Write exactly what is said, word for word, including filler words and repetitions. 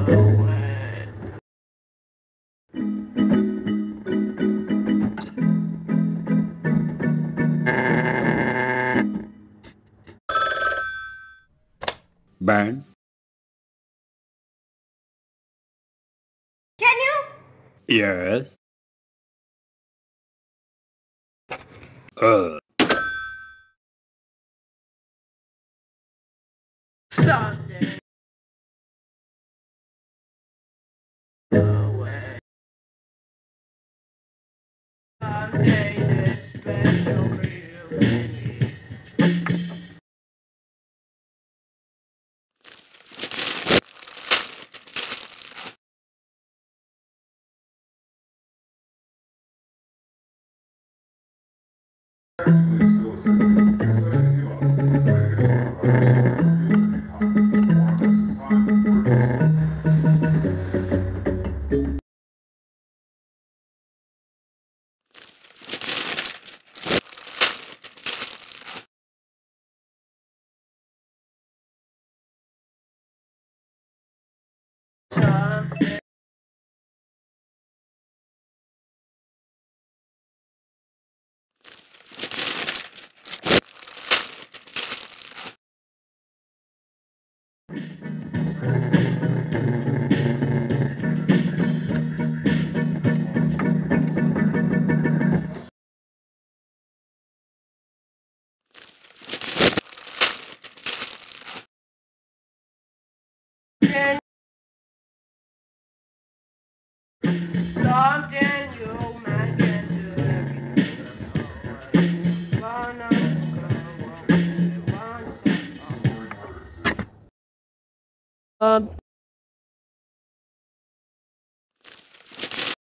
Ben? Can you? Yes. Uh. Someday. Away. Someday this special for you and me. Someday. Then someday you man can do everything. Wanna go, wanna go, wanna go. Um.